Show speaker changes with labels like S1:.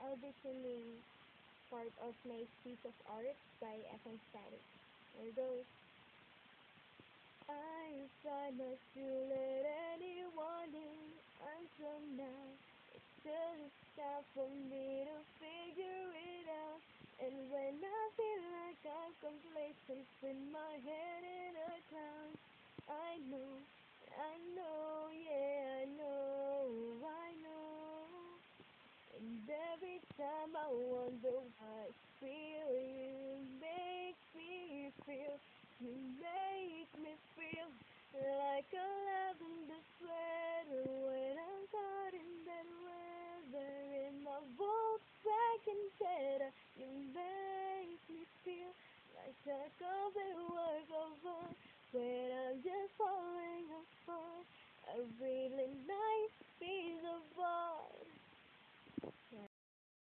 S1: I'll be singing part of my piece of art by FM Static. There goes. I try not to let anyone in until now. It's still it's time for me to figure it out. And when I feel like I'm complacent with my head in a cloud, I know, yeah, I know. And every time I wonder how I feel, you make me feel like a lavender sweater when I'm caught in that weather in my Volkswagen Jetta. You make me feel like a complete work of art when I'm just falling apart. I really